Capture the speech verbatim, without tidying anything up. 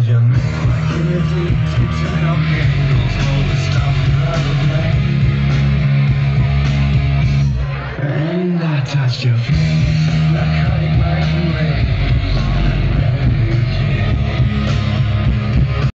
'cause you make my kidneys to turn up angles, all the stuff out of play. And I touched your face like honey, my